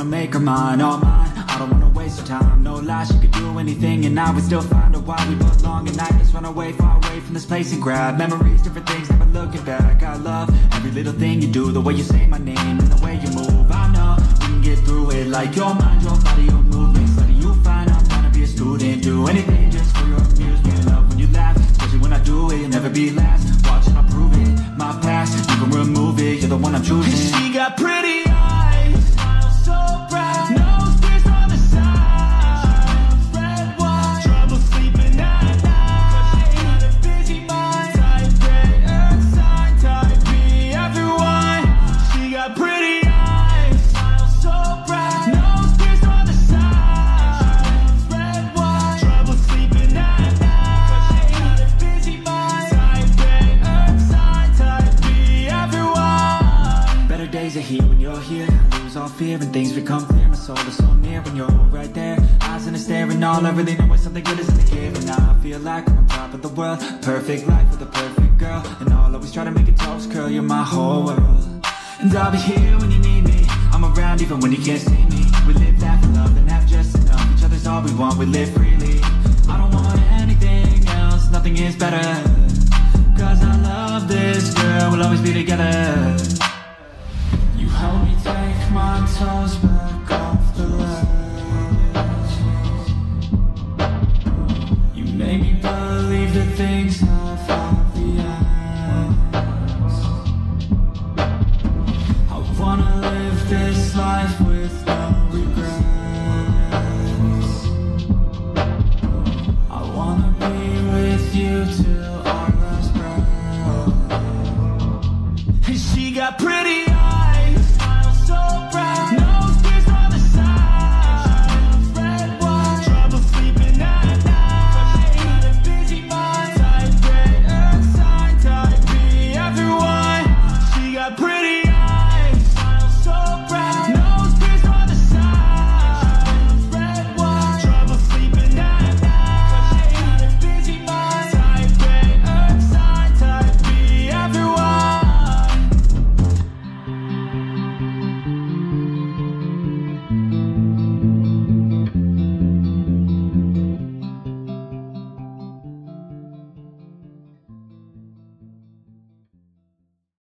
make her mine, all mine. I don't wanna waste her time, no lie. She could do anything and I would still find her. Why we belong at night, let's run away, far away from this place and grab memories, different things, never looking back. I love every little thing you do, the way you say my name and the way you move. I know we can get through it, like your mind, your body, your movements. Letting you find I'm trying to be a student, do anything just for your amusement. Love when you laugh, especially when I do it, you'll never be last. Watching I prove it, my past, you can remove it, you're the one I'm choosing. She got pretty eyes, smile so bright, nose pierced on the side, red wine, trouble sleeping at night, she got a busy mind, type A, earth sign, type B, everyone. She got pretty eyes, smile so bright, nose pierced on the side, red wine, trouble sleeping at night, she got a busy mind, type A, earth sign, type B, everyone. Better days are here when you're here, I lose all fear and things become clear. My soul is so near when you're right there, eyes in the stare, and all I really know is something good is in the here. And now I feel like I'm on top of the world, perfect life with a perfect girl, and I'll always try to make it toes curl. You're my whole world, and I'll be here when you need me. I'm around even when you can't see me. We live, laugh, and love, and have just enough. Each other's all we want, we live freely. I don't want anything else, nothing is better, cause I love this girl, we'll always be together. You help me take my toes back off the ledge. You make me believe that things have the ends. I wanna live this life with